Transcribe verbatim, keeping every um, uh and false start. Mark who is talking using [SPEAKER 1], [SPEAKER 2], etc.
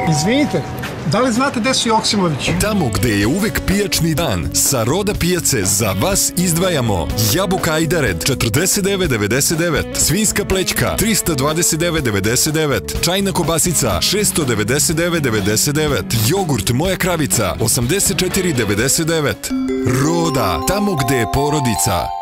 [SPEAKER 1] Izvinite, da li znate gde su Joksimovići?
[SPEAKER 2] Tamo gde je uvek pijačni dan, sa Roda pijace za vas izdvajamo Jabuka Ajdared četrdeset devet devedeset devet, Svinjska plećka trista dvadeset devet devedeset devet, Čajna kobasica šesto devedeset devet devedeset devet, Jogurt Moja kravica osamdeset četiri devedeset devet. Roda, tamo gde je porodica.